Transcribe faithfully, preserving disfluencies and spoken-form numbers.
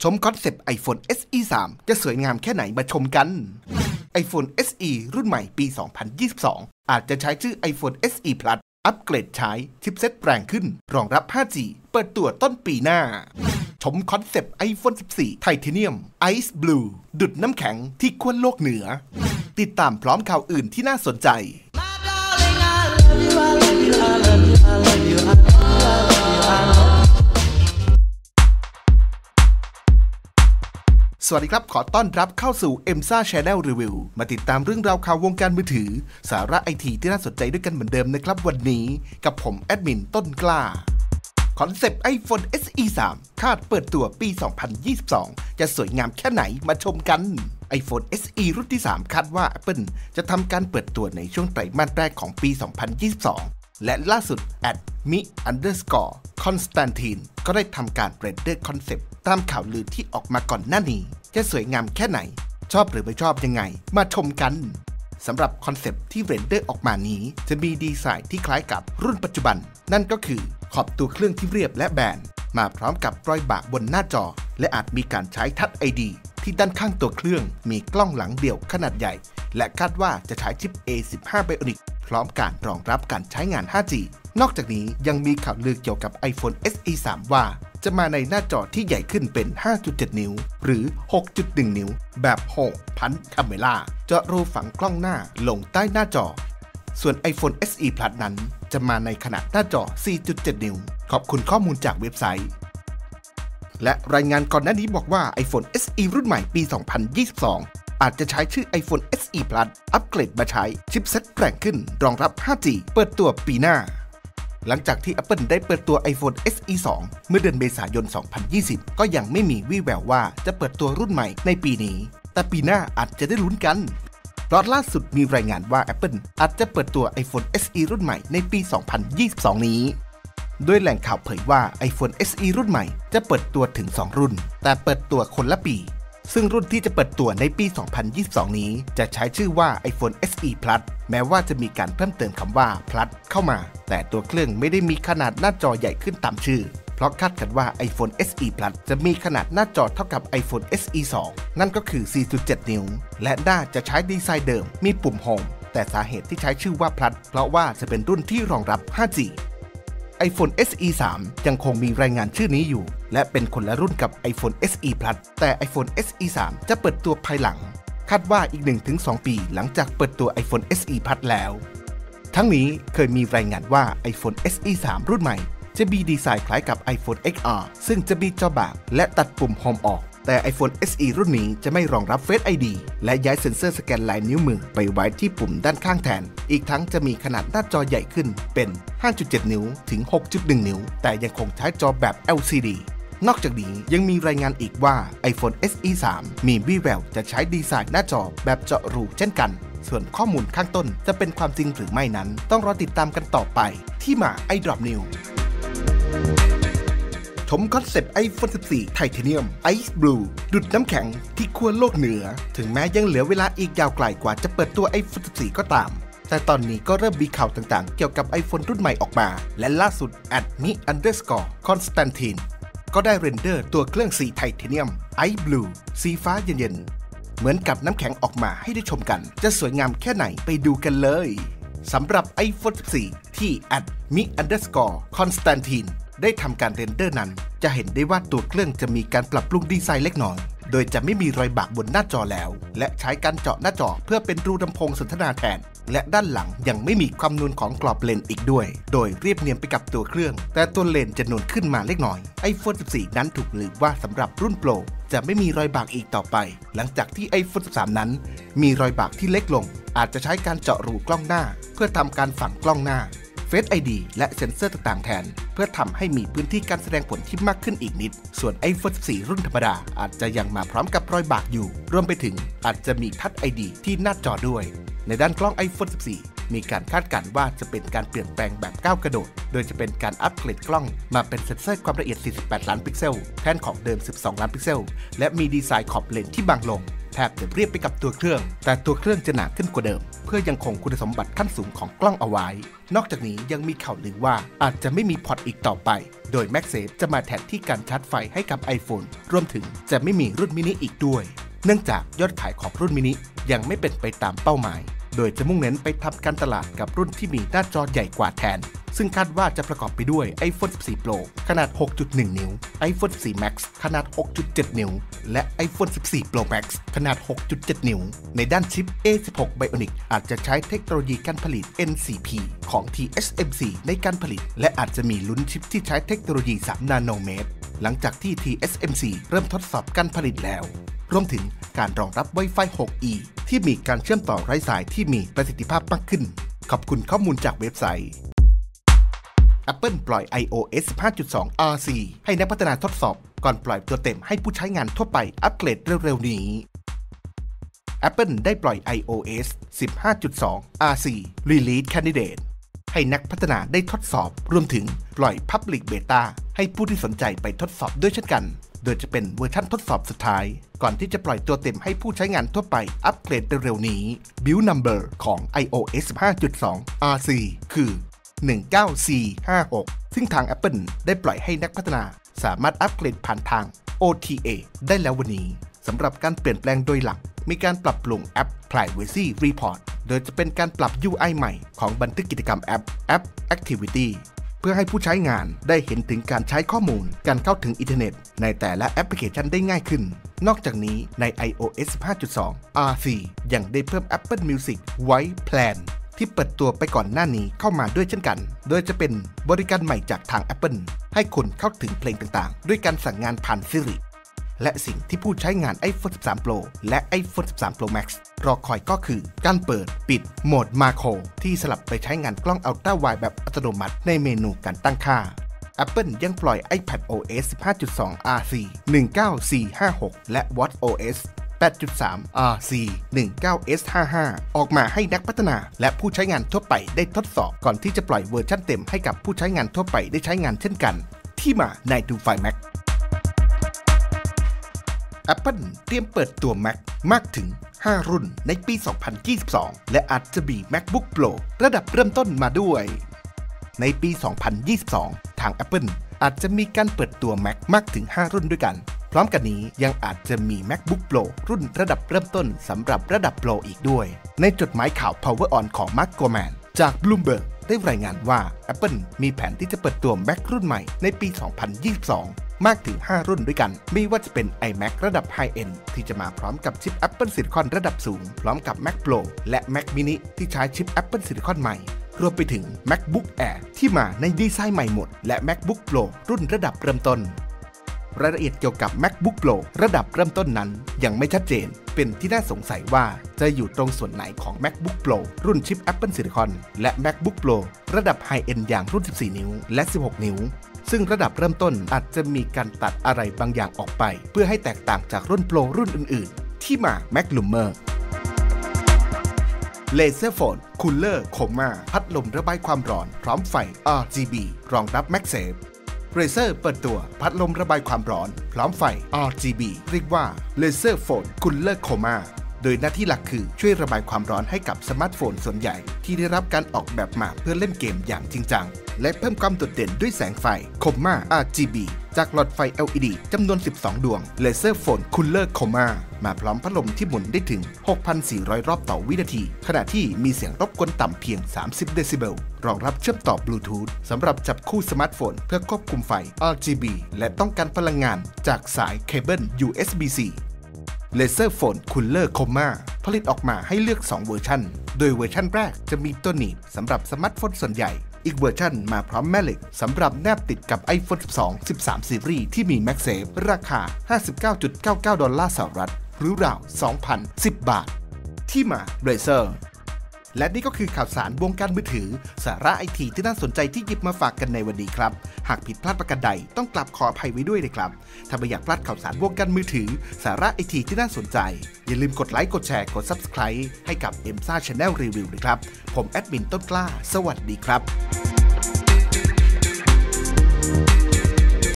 ชมคอนเซปต์ iPhone เอส อี สาม จะสวยงามแค่ไหนมาชมกัน iPhone เอส อี รุ่นใหม่ปี สองพันยี่สิบสอง อาจจะใช้ชื่อ iPhone เอส อี Plus อัปเกรดใช้ชิปเซ็ตแปลงขึ้นรองรับ ห้าจี เปิดตัวต้นปีหน้า ชมคอนเซปต์ iPhone สิบสี่ Titanium Ice Blue ดุจน้ำแข็งที่ขั้วโลกเหนือ ติดตามพร้อมข่าวอื่นที่น่าสนใจสวัสดีครับขอต้อนรับเข้าสู่ เอ็ม ซ่า Channel Review มาติดตามเรื่องราวข่าววงการมือถือสาระไอทีที่น่าสนใจด้วยกันเหมือนเดิมนะครับวันนี้กับผมแอดมินต้นกล้าคอนเซปต์ iPhone เอส อี สาม คาดเปิดตัวปี สองพันยี่สิบสอง จะสวยงามแค่ไหนมาชมกัน iPhone เอส อี รุ่นที่ สาม คาดว่า Apple จะทำการเปิดตัวในช่วงไตรมาสแรกของปี สองพันยี่สิบสอง และล่าสุด แอด มิ อันเดอร์สกอร์ คอนสแตนติน ก็ได้ทำการเรนเดอร์คอนเซปต์ตามข่าวลือที่ออกมาก่อนหน้านี้จะสวยงามแค่ไหนชอบหรือไม่ชอบยังไงมาชมกันสำหรับคอนเซปต์ที่เรนเดอร์ออกมานี้จะมีดีไซน์ที่คล้ายกับรุ่นปัจจุบันนั่นก็คือขอบตัวเครื่องที่เรียบและแบนมาพร้อมกับรอยบากบนหน้าจอและอาจมีการใช้ทัช ไอ ดี ที่ด้านข้างตัวเครื่องมีกล้องหลังเดี่ยวขนาดใหญ่และคาดว่าจะใช้ชิป เอ สิบห้า Bionic พร้อมการรองรับการใช้งาน ห้าจี นอกจากนี้ยังมีข่าวลือเกี่ยวกับ iPhone เอส อี สาม ว่าจะมาในหน้าจอที่ใหญ่ขึ้นเป็น ห้าจุดเจ็ด นิ้วหรือ หกจุดหนึ่ง นิ้วแบบโฮมพันคาเมล่าเจาะรูฝังกล้องหน้าลงใต้หน้าจอส่วน iPhone เอส อี Plus นั้นจะมาในขนาดหน้าจอ สี่จุดเจ็ด นิ้วขอบคุณข้อมูลจากเว็บไซต์และรายงานก่อนหน้านี้บอกว่า iPhone เอส อี รุ่นใหม่ปี สองพันยี่สิบสอง อาจจะใช้ชื่อ iPhone เอส อี Plus อัปเกรดมาใช้ชิปเซ็ตแกร่งขึ้นรองรับ ห้าจี เปิดตัวปีหน้าหลังจากที่ Apple ได้เปิดตัว iPhone เอส อี สอง เมื่อเดือนเมษายน สองพันยี่สิบ ก็ยังไม่มีวี่แววว่าจะเปิดตัวรุ่นใหม่ในปีนี้แต่ปีหน้าอาจจะได้ลุ้นกันเพราะล่าสุดมีรายงานว่า Apple อาจจะเปิดตัว iPhone เอส อี รุ่นใหม่ในปี สองพันยี่สิบสอง นี้โดยแหล่งข่าวเผยว่า iPhone เอส อี รุ่นใหม่จะเปิดตัวถึง สอง รุ่นแต่เปิดตัวคนละปีซึ่งรุ่นที่จะเปิดตัวในปี สองพันยี่สิบสอง นี้จะใช้ชื่อว่า iPhone เอส อี Plus แม้ว่าจะมีการเพิ่มเติมคำว่า Plus เข้ามาแต่ตัวเครื่องไม่ได้มีขนาดหน้าจอใหญ่ขึ้นตามชื่อเพราะคาดกันว่า iPhone เอส อี Plus จะมีขนาดหน้าจอเท่ากับ iPhone เอส อี สอง นั่นก็คือ สี่จุดเจ็ด นิ้วและหน้าจะใช้ดีไซน์เดิมมีปุ่ม Home แต่สาเหตุที่ใช้ชื่อว่า Plus เพราะว่าจะเป็นรุ่นที่รองรับ ห้าจีiPhone เอส อี สาม ยังคงมีรายงานชื่อนี้อยู่และเป็นคนละรุ่นกับ iPhone เอส อี Plus แต่ iPhone เอส อี สาม จะเปิดตัวภายหลังคาดว่าอีก หนึ่งถึงสอง ปีหลังจากเปิดตัว iPhone เอส อี Plus แล้วทั้งนี้เคยมีรายงานว่า iPhone เอส อี สาม รุ่นใหม่จะมีดีไซน์คล้ายกับ iPhone เอ็กซ์ อาร์ ซึ่งจะมีจอบากและตัดปุ่ม Home ออกแต่ iPhone เอส อี รุ่นนี้จะไม่รองรับ Face ไอ ดี และย้ายเซ็นเซอร์สแกนลายนิ้วมือไปไว้ที่ปุ่มด้านข้างแทนอีกทั้งจะมีขนาดหน้าจอใหญ่ขึ้นเป็น ห้าจุดเจ็ด นิ้วถึง หกจุดหนึ่ง นิ้วแต่ยังคงใช้จอแบบ แอล ซี ดี นอกจากนี้ยังมีรายงานอีกว่า iPhone เอส อี สาม มีวี่แววจะใช้ดีไซน์หน้าจอแบบเจาะรูเช่นกันส่วนข้อมูลข้างต้นจะเป็นความจริงหรือไม่นั้นต้องรอติดตามกันต่อไปที่มา iDrop Newsชมคอนเซปต์ iPhone สิบสี่ Titanium Ice Blue ดุจน้ำแข็งที่ขั้วโลกเหนือถึงแม้ยังเหลือเวลาอีกยาวไกลกว่าจะเปิดตัว iPhone สิบสี่ ก็ตามแต่ตอนนี้ก็เริ่มมีข่าวต่างๆเกี่ยวกับ iPhone รุ่นใหม่ออกมาและล่าสุด แอด มิ อันเดอร์สกอร์ คอนสแตนติน ก็ได้เรนเดอร์ตัวเครื่องสี Titanium Ice Blue สีฟ้าเย็นๆเหมือนกับน้ำแข็งออกมาให้ได้ชมกันจะสวยงามแค่ไหนไปดูกันเลยสำหรับ iPhone สิบสี่ ที่ แอด มิ อันเดอร์สกอร์ คอนสแตนตินได้ทำการเรนเดอร์นั้นจะเห็นได้ว่าตัวเครื่องจะมีการปรับปรุงดีไซน์เล็กน้อยโดยจะไม่มีรอยบากบนหน้าจอแล้วและใช้การเจาะหน้าจอเพื่อเป็นรูลำโพงสนทนาแทนและด้านหลังยังไม่มีความนูนของกรอบเลนอีกด้วยโดยเรียบเนียนไปกับตัวเครื่องแต่ตัวเลนจะนูนขึ้นมาเล็กน้อย iPhone สิบสี่ นั้นถูกลือว่าสำหรับรุ่นโปรจะไม่มีรอยบากอีกต่อไปหลังจากที่ iPhone สิบสาม นั้นมีรอยบากที่เล็กลงอาจจะใช้การเจาะรูกล้องหน้าเพื่อทำการฝังกล้องหน้าFace ไอ ดี และเซ็นเซอร์ต่างๆแทนเพื่อทำให้มีพื้นที่การแสดงผลที่มากขึ้นอีกนิดส่วน iPhone สิบสี่ รุ่นธรรมดาอาจจะยังมาพร้อมกับรอยบากอยู่รวมไปถึงอาจจะมีทัช ไอ ดี ที่หน้าจอด้วยในด้านกล้อง iPhone สิบสี่ มีการคาดการณ์ว่าจะเป็นการเปลี่ยนแปลงแบบก้าวกระโดดโดยจะเป็นการอัปเกรดกล้องมาเป็นเซ็นเซอร์ความละเอียด สี่สิบแปด ล้านพิกเซลแทนของเดิม สิบสอง ล้านพิกเซลและมีดีไซน์ขอบเลนที่บางลงแทบจะเรียบไปกับตัวเครื่องแต่ตัวเครื่องจะหนาขึ้นกว่าเดิมเพื่อยังคงคุณสมบัติขั้นสูงของกล้องเอาไว้นอกจากนี้ยังมีข่าวลือว่าอาจจะไม่มีพอร์ตอีกต่อไปโดย MagSafe จะมาแทนที่การชาร์จไฟให้กับ iPhone รวมถึงจะไม่มีรุ่นมินิอีกด้วยเนื่องจากยอดขายของรุ่นมินิยังไม่เป็นไปตามเป้าหมายโดยจะมุ่งเน้นไปทำการตลาดกับรุ่นที่มีหน้าจอใหญ่กว่าแทนซึ่งคาดว่าจะประกอบไปด้วย iPhone สิบสี่ Pro ขนาด หกจุดหนึ่ง นิ้ว iPhone สิบสี่ Max ขนาด หกจุดเจ็ด นิ้วและ iPhone สิบสี่ Pro Max ขนาด หกจุดเจ็ด นิ้วในด้านชิป เอ สิบหก Bionic อาจจะใช้เทคโนโลยีการผลิต เอ็น ซี พี ของ ที เอส เอ็ม ซี ในการผลิตและอาจจะมีลุ้นชิปที่ใช้เทคโนโลยี สาม นาโนเมตรหลังจากที่ ที เอส เอ็ม ซี เริ่มทดสอบการผลิตแล้วรวมถึงการรองรับ Wi-Fi หก อี ที่มีการเชื่อมต่อไร้สายที่มีประสิทธิภาพมากขึ้นขอบคุณข้อมูลจากเว็บไซต์ Apple ปล่อย iOS สิบห้าจุดสอง อาร์ ซี ให้นักพัฒนาทดสอบก่อนปล่อยตัวเต็มให้ผู้ใช้งานทั่วไปอัปเกรดเร็วๆนี้ Apple ได้ปล่อย iOS สิบห้าจุดสอง อาร์ ซี Release Candidate ให้นักพัฒนาได้ทดสอบรวมถึงปล่อย Public Beta ให้ผู้ที่สนใจไปทดสอบด้วยเช่นกันโดยจะเป็นเวอร์ชันทดสอบสุดท้ายก่อนที่จะปล่อยตัวเต็มให้ผู้ใช้งานทั่วไปอัปเกรดเร็วๆนี้ Build Number ของ iOS สิบห้าจุดสอง อาร์ ซี คือ หนึ่งเก้าสี่ห้าหก ซึ่งทาง Apple ได้ปล่อยให้นักพัฒนาสามารถอัปเกรดผ่านทาง โอ ที เอ ได้แล้ววันนี้สำหรับการเปลี่ยนแปลงโดยหลักมีการปรับปรุงแอป Privacy Report โดยจะเป็นการปรับ ยู ไอ ใหม่ของบันทึกกิจกรรมแอป App Activityเพื่อให้ผู้ใช้งานได้เห็นถึงการใช้ข้อมูลการเข้าถึงอินเทอร์เน็ตในแต่ละแอปพลิเคชันได้ง่ายขึ้นนอกจากนี้ใน iOS สิบห้าจุดสอง อาร์ ซี ยังได้เพิ่ม Apple Music ไว้ Plan ที่เปิดตัวไปก่อนหน้านี้เข้ามาด้วยเช่นกันโดยจะเป็นบริการใหม่จากทาง Apple ให้คุณเข้าถึงเพลงต่างๆด้วยการสั่งงานผ่าน Siri และสิ่งที่ผู้ใช้งาน iPhone สิบสาม Pro และ iPhone สิบสาม Pro Max รอคอยก็คือการเปิดปิดโหมดมาโครที่สลับไปใช้งานกล้อง Ultra Wide แบบอัตโนมัติในเมนูการตั้งค่า Apple ยังปล่อย iPadOS สิบห้าจุดสอง อาร์ ซี หนึ่งเก้าสี่ห้าหก และ watchOS แปดจุดสาม อาร์ ซี หนึ่งเก้าเอส ห้าห้า ออกมาให้นักพัฒนาและผู้ใช้งานทั่วไปได้ทดสอบก่อนที่จะปล่อยเวอร์ชันเต็มให้กับผู้ใช้งานทั่วไปได้ใช้งานเช่นกันที่มาใน ดู ไฟ Mac Apple เตรียมเปิดตัว Mac มากถึงห้ารุ่นในปี สองพันยี่สิบสอง และอาจจะมี MacBook Pro ระดับเริ่มต้นมาด้วยในปี สองพันยี่สิบสอง ทาง Apple อาจจะมีการเปิดตัว Mac มากถึงห้ารุ่นด้วยกันพร้อมกันนี้ยังอาจจะมี MacBook Pro รุ่นระดับเริ่มต้นสำหรับระดับ Pro อีกด้วยในจดหมายข่าว Power On ของ Mark Gurman จาก Bloomberg ได้รายงานว่า Apple มีแผนที่จะเปิดตัว Mac รุ่นใหม่ในปี สองพันยี่สิบสองมากถึงห้ารุ่นด้วยกันไม่ว่าจะเป็น iMac ระดับ High End ที่จะมาพร้อมกับชิป Apple Silicon ระดับสูงพร้อมกับ Mac Pro และ Mac Mini ที่ใช้ชิป Apple Silicon ใหม่รวมไปถึง MacBook Air ที่มาในดีไซน์ใหม่หมดและ MacBook Pro รุ่นระดับเริ่มต้นรายละเอียดเกี่ยวกับ MacBook Pro ระดับเริ่มต้นนั้นยังไม่ชัดเจนเป็นที่น่าสงสัยว่าจะอยู่ตรงส่วนไหนของ MacBook Pro รุ่นชิป Apple Silicon และ MacBook Pro ระดับ High End อย่างรุ่นสิบสี่นิ้วและสิบหกนิ้วซึ่งระดับเริ่มต้นอาจจะมีการตัดอะไรบางอย่างออกไปเพื่อให้แตกต่างจากรุ่น Pro รุ่นอื่นๆที่มา Mac Loomer Laser Phone Cooler Coma พัดลมระบายความร้อนพร้อมไฟ อาร์ จี บี รองรับ MagSafe Razer เปิดตัวพัดลมระบายความร้อนพร้อมไฟ อาร์ จี บี เรียกว่า Laser Phone Cooler Coma โดยหน้าที่หลักคือช่วยระบายความร้อนให้กับสมาร์ทโฟนส่วนใหญ่ที่ได้รับการออกแบบมาเพื่อเล่นเกมอย่างจริงจังและเพิ่มความโดดเด่นด้วยแสงไฟ Coma อาร์ จี บี จากหลอดไฟ แอล อี ดี จำนวนสิบสองดวง Laser Phone Cooler Coma มาพร้อมพัดลมที่หมุนได้ถึง หกพันสี่ร้อย รอบต่อวินาทีขณะที่มีเสียงรบกวนต่ำเพียงสามสิบเดซิเบลรองรับเชื่อมต่อบลูทูธสำหรับจับคู่สมาร์ทโฟนเพื่อควบคุมไฟ อาร์ จี บี และต้องการพลังงานจากสายเคเบิล ยู เอส บี ซีLaser Phone Cooler Coma ผลิตออกมาให้เลือกสองเวอร์ชันโดยเวอร์ชันแรกจะมีตัวหนีบสำหรับสมาร์ทโฟนส่วนใหญ่อีกเวอร์ชันมาพร้อมแม่เหล็กสำหรับแนบติดกับ iPhone สิบสอง สิบสาม ซีรีส์ที่มี MagSafe ราคา ห้าสิบเก้าจุดเก้าเก้า ดอลลาร์สหรัฐหรือราว สองพันสิบ บาทที่มา Razer และนี่ก็คือข่าวสารวงการมือถือสาระไอทีที่น่าสนใจที่หยิบมาฝากกันในวันนี้ครับหากผิดพลาดประการใดต้องกลับขออภัยไว้ด้วยนะครับถ้าไม่อยากพลาดข่าวสารวงการมือถือสาระไอทีที่น่าสนใจอย่าลืมกดไลค์กดแชร์กด Subscribe ให้กับ เอ็ม เอส เอ Channel Review นะครับผมแอดมินต้นกล้าสวัสดีครับ